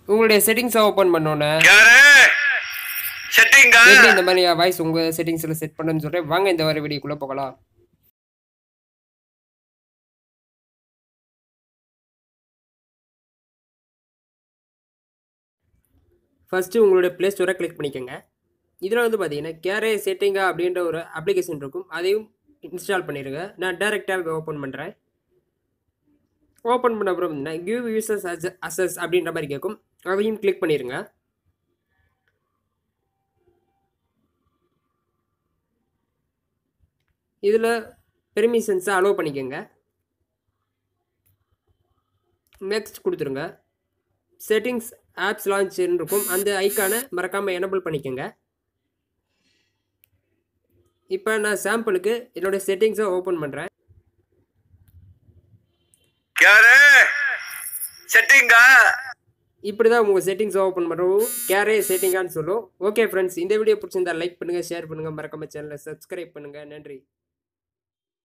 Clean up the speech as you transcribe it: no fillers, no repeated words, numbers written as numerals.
உங்களுடைய செட்டிங்ஸை ஓப்பன் பண்ணோன்னே எப்படி இந்த மாதிரி வாய்ஸ் உங்கள் செட்டிங்ஸில் செட் பண்ணுன்னு சொல்கிறேன். வாங்க இந்த வர வீடியோக்குள்ளே போகலாம். ஃபஸ்ட்டு உங்களுடைய ப்ளே ஸ்டோரை கிளிக் பண்ணிக்கோங்க. இதில் வந்து பார்த்தீங்கன்னா கேரே செட்டிங்கா அப்படின்ற ஒரு அப்ளிகேஷன் இருக்கும். அதையும் இன்ஸ்டால் பண்ணிடுங்க. நான் டேரெக்டாக ஓப்பன் பண்ணுறேன். ஓப்பன் பண்ண அப்புறம் கிவ் யூசர்ஸ் அசஸ் அப்படின்ற மாதிரி கேட்கும். அதையும் கிளிக் பண்ணிடுங்க. இதில் பெர்மிஷன்ஸை அலோவ் பண்ணிக்கோங்க. நெக்ஸ்ட் கொடுத்துருங்க. செட்டிங்ஸ் ஆப்ஸ் லான்ச்னு இருக்கும். அந்த ஐக்கானை மறக்காமல் எனபிள் பண்ணிக்கோங்க. இப்போ நான் சாம்பிளுக்கு என்னோடய செட்டிங்ஸை ஓப்பன் பண்ணுறேன். இப்படி தான் உங்கள் செட்டிங்ஸை ஓப்பன் பண்ணுறோம். கேரே செட்டிங்கான்னு சொல்லும். ஓகே ஃப்ரெண்ட்ஸ், இந்த வீடியோ பிடிச்சிருந்தா லைக் பண்ணுங்கள், ஷேர் பண்ணுங்கள், மறக்காம சேனலை சப்ஸ்கிரைப் பண்ணுங்கள். நன்றி.